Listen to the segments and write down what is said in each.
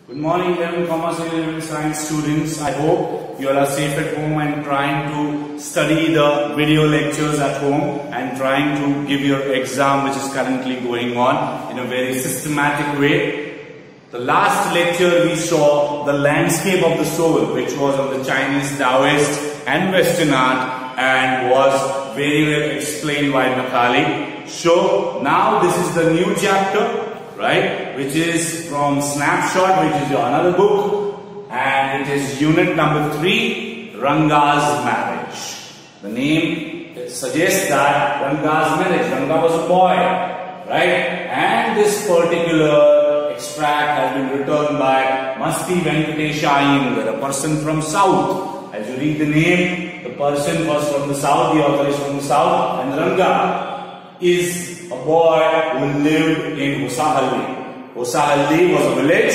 Good morning, 11 Commerce and 11 Science students. I hope you all are safe at home and trying to study the video lectures at home and trying to give your exam which is currently going on in a very systematic way. The last lecture we saw the landscape of the soul, which was of the Chinese Taoist and Western art and was very well explained by Macaulay. So now this is the new chapter, right, which is from Snapshot, which is another book, and it is unit number 3, Ranga's Marriage. The name suggests that Ranga's marriage. Ranga was a boy, right, and this particular extract has been written by Masti Venkatesha Iyengar, a person from South. As you read the name, the person was from the South, the author is from the South, and Ranga is a boy who lived in Hosahalli. Hosahalli was a village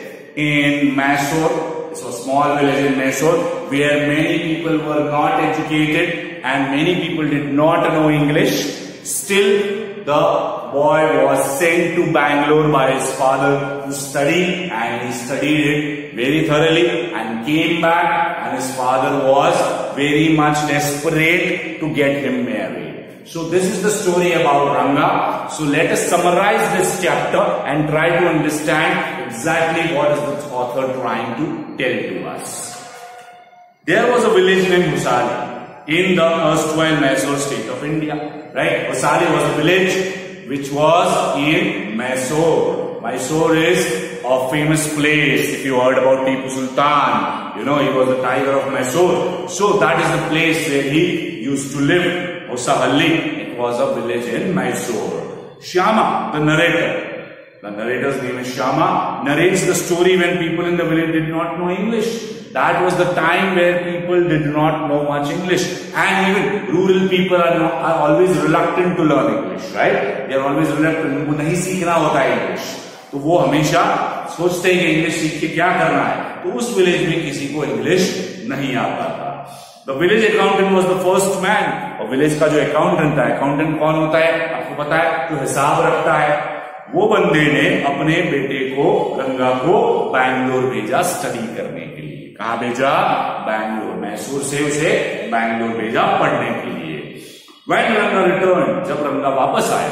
in Mysore. It's a small village in Mysore where many people were not educated and many people did not know English. Still, the boy was sent to Bangalore by his father to study, and he studied it very thoroughly and came back, and his father was very much desperate to get him married. So this is the story about Ranga. So let us summarize this chapter and try to understand exactly what is the author trying to tell to us. There was a village named Hosahalli in the erstwhile Mysore state of India. Right? Hosahalli was a village which was in Mysore. Mysore is a famous place. If you heard about Tipu Sultan, you know, he was the tiger of Mysore. So that is the place where he used to live. Hosahalli, it was a village in Mysore. Shyama, the narrator's name is Shyama, narrates the story when people in the village did not know English. That was the time where people did not know much English, and even rural people are always reluctant to learn English, right? They are always reluctant. उनको नहीं सीखना होता है English, तो वो हमेशा सोचते हैं कि English सीख के क्या करना है. तो उस village में किसी को English नहीं आता था. The village accountant was the first man. और village का जो accountant था, accountant कौन होता है आपको पता है, जो हिसाब रखता है. वो बंदे ने अपने बेटे को, रंगा को, बैंगलोर भेजा स्टडी करने के लिए. कहाँ भेजा? बैंगलोर. मैसूर से उसे बैंगलोर भेजा पढ़ने के लिए. When Ranga returned, जब रंगा वापस आया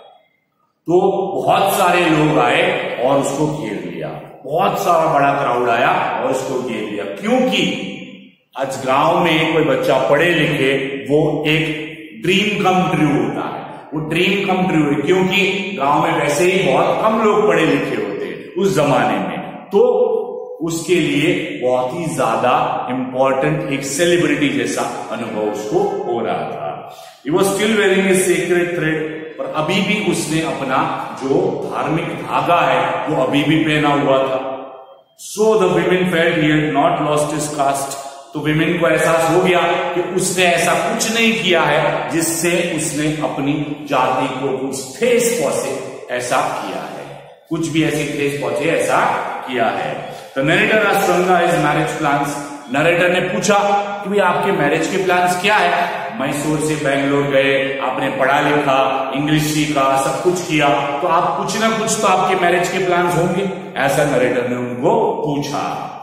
तो बहुत सारे लोग आए और उसको घेर लिया. बहुत सारा बड़ा क्राउड आया और उसको घेर लिया. क्योंकि आज गांव में कोई बच्चा पढ़े लिखे, वो एक ड्रीम कम ट्रू होता है. वो ड्रीम कम ट्रू है क्योंकि गांव में वैसे ही बहुत कम लोग पढ़े लिखे होते हैं उस जमाने में. तो उसके लिए बहुत ही ज्यादा इंपॉर्टेंट एक सेलिब्रिटी जैसा अनुभव उसको हो रहा था. He was still wearing his sacred thread, पर अभी भी उसने अपना जो धार्मिक धागा है वो अभी भी पहना हुआ था. So the women felt he had not lost his caste. तो विमेन को एहसास हो गया कि उसने ऐसा कुछ नहीं किया है जिससे उसने अपनी जाति को कुछ ठेस पहुंचे ऐसा किया है. कुछ भी ऐसी ठेस पहुंचे ऐसा किया है. तो narrator asked Ranga his marriage plans. Narrator ने पूछा कि भाई आपके मैरिज के प्लान्स क्या है. मैसूर से बैंगलोर गए, आपने पढ़ा लिखा, इंग्लिश सीखा, सब कुछ किया, तो आप कुछ ना कुछ तो आपके मैरिज के प्लान्स होंगे. ऐसा नरेटर ने उनको पूछा.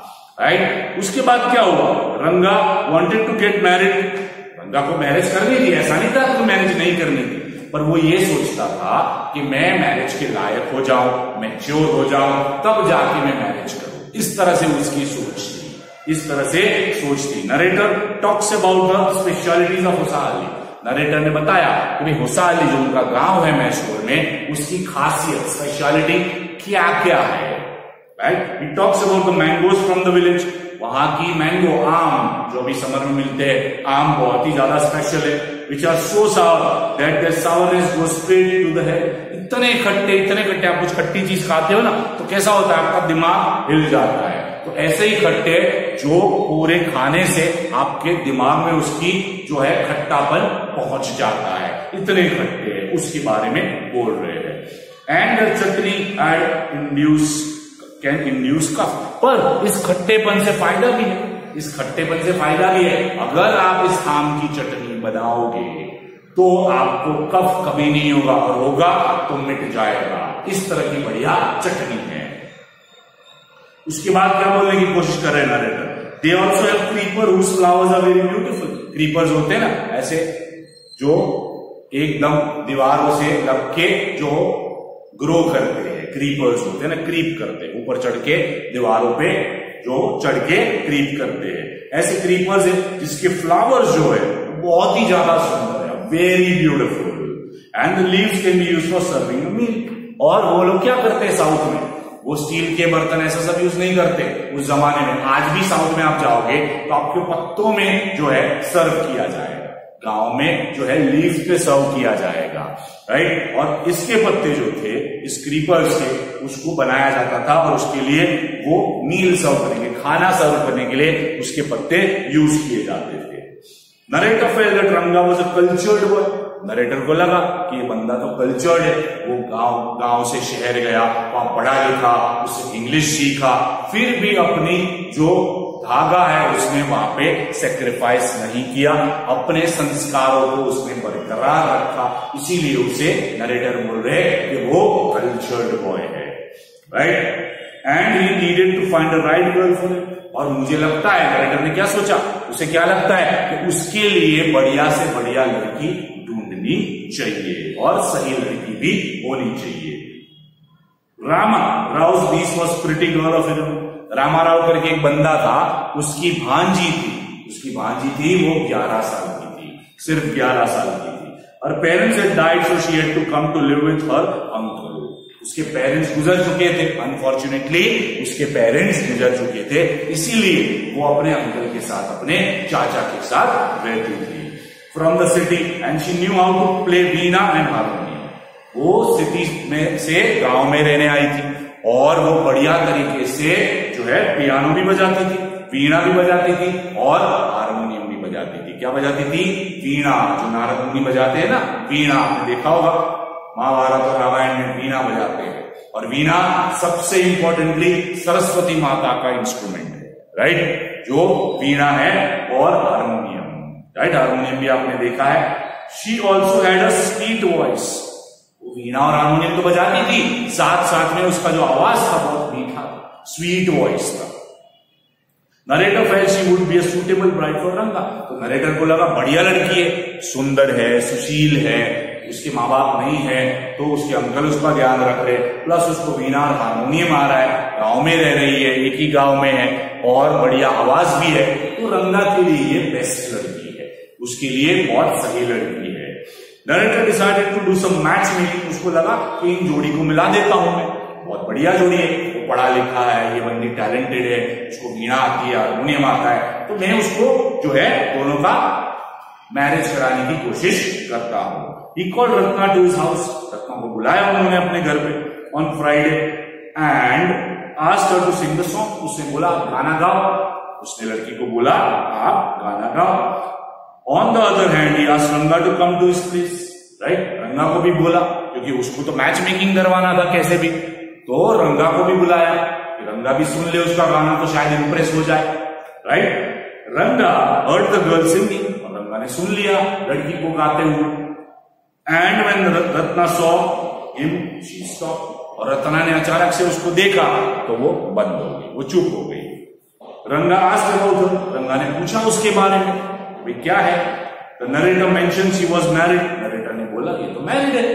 राइट. उसके बाद क्या हुआ? रंगा वांटेड टू गेट मैरिड. रंगा को मैरिज करनी थी, ऐसा नहीं था कि मैरिज नहीं करनी थी, पर वो ये सोचता था कि मैं मैरिज के लायक हो जाऊं, मैच्योर हो जाऊं, तब जाके मैं मैरिज करूं. इस तरह से उसकी सोच थी, इस तरह से सोच थी. Narrator talks about the specialities of Hosahalli. Narrator ने बताया कि होसाहली जो उनका गांव है मैसूर में, उसकी खासियत स्पेशलिटी क्या क्या है. Right? He talks about the mangoes from the village. वहां की मैंगो, आम जो अभी समर में मिलते हैं, आम बहुत ही ज्यादा स्पेशल है. Which are so sour that their sourness goes straight to the head. इतने खट्टे. आप कुछ खट्टी चीज खाते हो ना तो कैसा होता है, आपका दिमाग हिल जाता है. तो ऐसे ही खट्टे जो पूरे खाने से आपके दिमाग में उसकी जो है खट्टापन पहुंच जाता है, इतने खट्टे है, उसके बारे में बोल रहे हैं. And the chutney had can induce cough. पर इस खट्टेपन से फायदा भी है. अगर आप इस आम की चटनी बनाओगे तो आपको कफ कभी नहीं होगा, और होगा तो मिट जाएगा. इस तरह की बढ़िया चटनी है. उसके बाद क्या बोलने की कोशिश कर रहे हैं narrator, they also have creeper whose flowers are very beautiful. Creepers होते हैं ना ऐसे जो एकदम दीवारों से लग के जो ग्रो करते हैं, क्रीपर्स होते हैं ना, क्रीप करते हैं, ऊपर चढ़ के दीवारों पे जो चढ़ के क्रीप करते हैं, ऐसे क्रीपर्स है जिसके फ्लावर्स जो है बहुत ही ज्यादा सुंदर है, very beautiful, and the leaves can be used for serving a meal. और वो लोग क्या करते हैं साउथ में, वो स्टील के बर्तन ऐसा सब यूज नहीं करते उस जमाने में। आज भी साउथ में आप जाओगे तो आपके पत्तों में जो है सर्व किया जाएगा, गांव में जो है लीफ पे सर्व किया जाएगा, राइट। और इसके पत्ते जो थे इस क्रीपर्स के, उसको बनाया जाता था और उसके लिए वो मील सर्व करेंगे, खाना सर्व करने के लिए उसके पत्ते यूज किए जाते थे। Narrator felt that Ranga was a cultured boy. Narrator को लगा कि ये बंदा तो कल्चर्ड है, वो गांव से शहर गया, वहां पढ़ा लिखा, उससे इंग्लिश सीखा, फिर भी अपनी जो धागा है उसने वहां पे सेक्रीफाइस नहीं किया, अपने संस्कारों को उसने बरकरार रखा, इसीलिए उसे नरेटर बोल रहे कि वो कल्चर्ड बॉय है, right. And he needed to find a right girl for him. और मुझे लगता है नरेटर ने क्या सोचा, उसे क्या लगता है कि उसके लिए बढ़िया से बढ़िया लड़की ढूंढनी चाहिए और सही लड़की भी होनी चाहिए। Rama Rao this was pretty girl of इनम। रामा राव करके एक बंदा था, उसकी भांजी थी, वो 11 साल की थी, सिर्फ 11 साल की थी। और parents had died so she had to come to live with her uncle. उसके पेरेंट्स गुजर चुके थे, अनफॉर्चुनेटली उसके पेरेंट्स गुजर चुके थे, इसीलिए वो अपने अंकल के साथ, अपने चाचा के साथ रहती थी। From the city and she knew how to play veena and harmonium. वो सिटी में से गांव में रहने आई थी और वो बढ़िया तरीके से जो है पियानो भी बजाती थी, वीणा भी बजाती थी और हारमोनियम भी बजाती थी। क्या बजाती थी? वीणा, जो नारद मुनि बजाते हैं ना, वीणा आपने देखा होगा महाभारत और रामायण में वीणा बजाते हैं। और वीणा सबसे इंपॉर्टेंटली सरस्वती माता का इंस्ट्रूमेंट है, राइट, जो वीणा है, और हारमोनियम, राइट, हारमोनियम भी आपने देखा है। She also had a sweet voice. वीणा और हारमोनियम तो बजाती थी, साथ साथ में उसका जो आवाज था बहुत मीठा, स्वीट वॉइस था। Narrator felt she would be a suitable bride for Ranga. तो नरेटर को लगा बढ़िया लड़की है, सुंदर है, सुशील है, उसके माँ बाप नहीं है तो उसके अंकल उसका ध्यान रख रहे, प्लस उसको वीणा और हारमोनियम आ रहा है, गांव में रह रही है, एक ही गांव में है और बढ़िया आवाज भी है, तो रंगा के लिए ये बेस्ट लड़की है, उसके लिए बहुत सही लड़की है। Narrator decided to do some match making. उसको लगा कि इन जोड़ी को मिला देता हूं मैं, बहुत बढ़िया जोड़ी है, वो पढ़ा लिखा है, ये बंदी टैलेंटेड है, उसको वीणा आती है, हारमोनियम आता है, तो मैं उसको जो है दोनों का मैरिज कराने की कोशिश करता हूं। He called Ratna to his house. Ratna को बुलाया उन्होंने अपने घर पे on Friday and asked her to sing the song. उसने बोला गाना गाओ, उसने लड़की को बोला आप गाना गाओ। On the other hand he asked Ranga to come to his place, right, Ranga को भी बोला क्योंकि उसको तो मैच मेकिंग करवाना था कैसे भी, तो रंगा को भी बुलाया, रंगा भी सुन ले उसका गाना तो शायद इंप्रेस हो जाए, राइट। रंगा हर्ड द गर्ल सिंगिंग, और रंगा ने सुन लिया लड़की को गाते हुए। And when Ratna saw him she stop. और रत्ना ने अचानक से उसको देखा तो वो बंद हो गई, वो चुप हो गई। रंगा आस्क्ड अबाउट हर। रंगा ने पूछा उसके बारे में, भाई क्या है? The narrator mention she was married. Narrator ने बोला ये तो मैरिड है।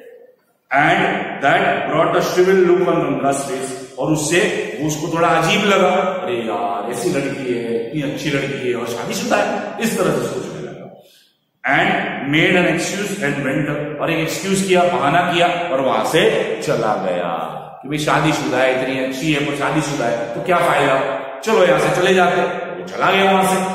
And that brought a shrivel look on Ranga's face. और उससे उसको थोड़ा अजीब लगा, अरे यार ऐसी लड़की है, इतनी अच्छी लड़की है और शादीशुदा है, इस तरह से सोचने लगा। And made an excuse and went, और एक एक्सक्यूज किया, बहाना किया और वहां से चला गया कि भाई शादीशुदा है, इतनी अच्छी है पर शादीशुदा है तो क्या फायदा, चलो यहां से चले जाते। वो चला गया वहां से।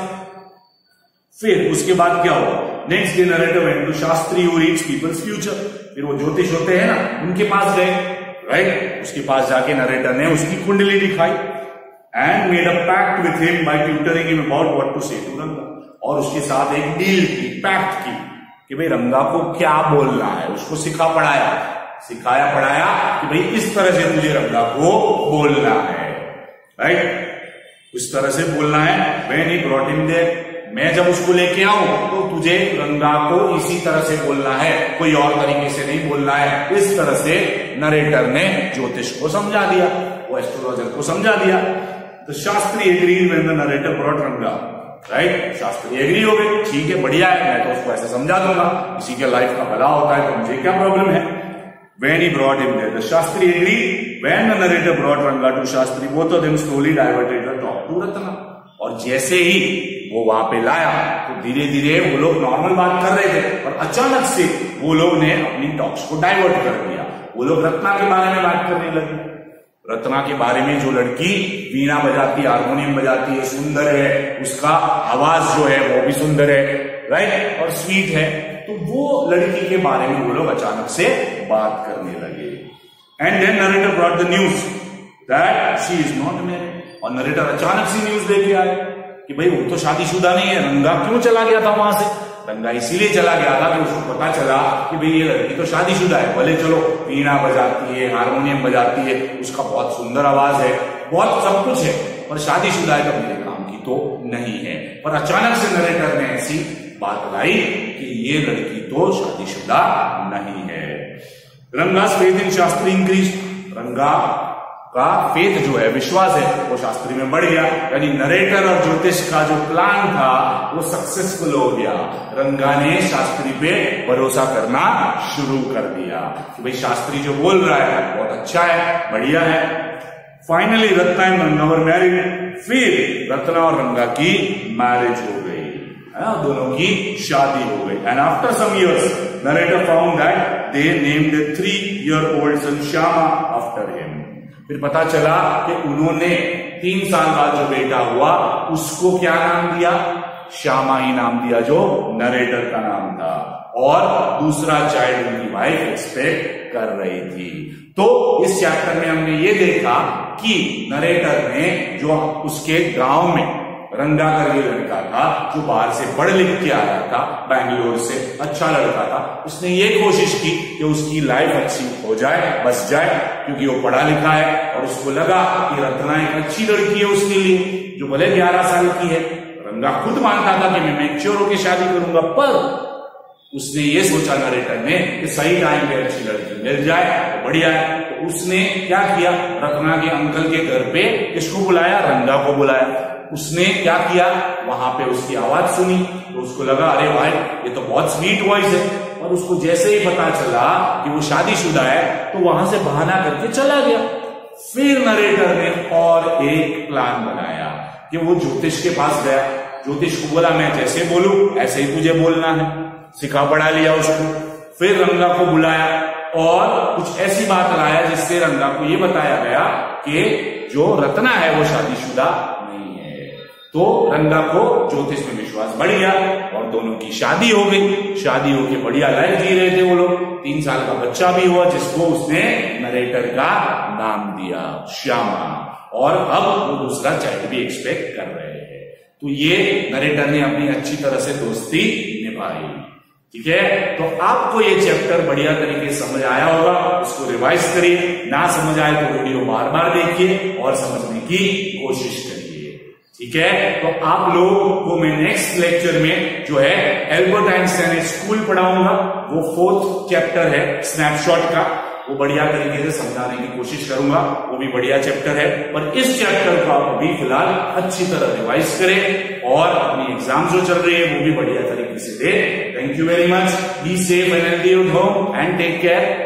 फिर उसके बाद क्या हुआ? Next day narrator went to Shastri who reads peoples future. फिर वो ज्योतिष होते हैं ना, उनके पास गए, राइट, उसके पास जाके नरेटर ने उसकी कुंडली दिखाई and made a pact with him by tutoring him about what to say to Ranga. और उसके साथ एक डील की, पैक्ट की कि भाई रंगा को क्या बोलना है, उसको सिखाया पढ़ाया कि भाई इस तरह से तुझे रंगा को बोलना है, राइट, उस तरह से बोलना है। When he brought him there, मैं जब उसको लेके आऊं तो तुझे रंगा को इसी तरह से बोलना है, कोई और तरीके से नहीं बोलना है। इस तरह से नरेटर ने ज्योतिष को समझा दिया। वो एस्ट्रोलॉजर को समझा दिया। तो Shastri agreed when the narrator brought Ranga, right, Shastri agree हो गए, ठीक है बढ़िया है, मैं तो उसको ऐसे समझा दूंगा, किसी के लाइफ का भला होता है तो मुझे क्या प्रॉब्लम है। When he brought him there, the Shastri agreed. When the narrator brought Ranga to Shastri, both of them slowly diverted the talk to Ratna. और जैसे ही वो वहां पे लाया तो धीरे धीरे वो लोग नॉर्मल बात कर रहे थे और अचानक से वो लोग ने अपनी टॉक्स को डाइवर्ट कर दिया। वो लोग रत्ना के बारे में बात करने लगे, रत्ना के बारे में, जो लड़की वीणा बजाती है, हारमोनियम बजाती है, सुंदर है, उसका आवाज जो है वो भी सुंदर है, राइट, और स्वीट है। तो वो लड़की के बारे में वो लोग अचानक से बात करने लगे। And then narrator brought the news that she is not married. और नरेटर अचानक से न्यूज लेके आए कि भाई वो तो शादीशुदा नहीं है। रंगा क्यों चला गया था वहां से? रंगा इसीलिए चला गया था कि उसको पता चला कि भाई ये लड़की तो शादीशुदा है, भले चलो वीणा बजाती है, हारमोनियम बजाती है, उसका बहुत सुंदर आवाज है, बहुत सब कुछ है, पर शादीशुदा है तो मेरे काम की तो नहीं है। पर अचानक से नरेटर ने ऐसी बात लाई कि ये लड़की तो शादीशुदा नहीं है। रंगा फेथ इन शास्त्री इंक्रीज। रंगा का फेथ जो है, विश्वास है, वो शास्त्री में बढ़ गया। यानी नरेटर और ज्योतिष का जो प्लान था वो सक्सेसफुल हो गया। रंगा ने शास्त्री पे भरोसा करना शुरू कर दिया कि भाई शास्त्री जो बोल रहा है बहुत अच्छा है, बढ़िया है। फाइनली रत्ना एंड रंगा वर मैरिड। फिर रत्ना और रंगा की मैरिज हो गई, दोनों की शादी हो गई। And after some years narrator found that they named the 3-year-old son Shyama after him. फिर पता चला कि उन्होंने 3 साल बाद जो बेटा हुआ उसको क्या नाम दिया? श्यामा ही नाम दिया, जो नरेटर का नाम था। और दूसरा चाइल्ड उनकी वाइफ एक्सपेक्ट कर रही थी। तो इस चैप्टर में हमने ये देखा कि नरेटर ने जो उसके गांव में रंगा करके लड़का था, जो बाहर से पढ़ लिख के आया था, बैंगलोर से, अच्छा लड़का था, उसने ये कोशिश की कि उसकी लाइफ अच्छी हो जाए, बस जाए, क्योंकि वो पढ़ा लिखा है और उसको लगा कि रत्ना एक अच्छी लड़की है उसके लिए, जो भले 11 साल की है। रंगा खुद मानता था कि मैं मैच्योर होकर शादी करूंगा, पर उसने ये सोचा नरेटर ने कि सही टाइम पे अच्छी लड़की मिल जाए तो बढ़िया है। तो उसने क्या किया, रत्ना के अंकल के घर पे किसको बुलाया? रंगा को बुलाया। उसने क्या किया, वहां पे उसकी आवाज सुनी तो उसको लगा अरे भाई ये तो बहुत स्वीट वॉइस है। और उसको जैसे ही पता चला कि वो शादीशुदा है तो वहां से बहाना करके चला गया। फिर नरेटर ने और एक प्लान बनाया कि वो ज्योतिष के पास गया, ज्योतिष को बोला मैं जैसे बोलूं ऐसे ही तुझे बोलना है, सिखा पढ़ा लिया उसको। फिर रंगा को बुलाया और कुछ ऐसी बात लाया जिससे रंगा को ये बताया गया कि जो रत्ना है वो शादीशुदा नहीं है। तो रंगा को ज्योतिष में विश्वास बढ़ गया और दोनों की शादी हो गई। शादी होके बढ़िया लाइफ जी रहे थे वो लोग। 3 साल का बच्चा भी हुआ जिसको उसने नरेटर का नाम दिया श्यामा। और अब वो दूसरा चाइल्ड भी एक्सपेक्ट कर रहे हैं। तो ये नरेटर ने अपनी अच्छी तरह से दोस्ती निभाई। ठीक है, तो आपको ये चैप्टर बढ़िया तरीके से समझ आया होगा। इसको रिवाइज करिए, ना समझ आए तो वीडियो बार बार देखिए और समझने की कोशिश करिए। ठीक है, तो आप लोगों को मैं नेक्स्ट लेक्चर में जो है एल्बर्ट आइंस्टाइन स्कूल पढ़ाऊंगा। वो 4th चैप्टर है स्नैपशॉट का, वो बढ़िया तरीके से समझाने की कोशिश करूंगा। वो भी बढ़िया चैप्टर है, पर इस चैप्टर को आप अभी फिलहाल अच्छी तरह रिवाइज करें और अपनी एग्जाम जो चल रही है वो भी बढ़िया तरीके से दे। Thank you very much. Be safe and healthy at home and take care.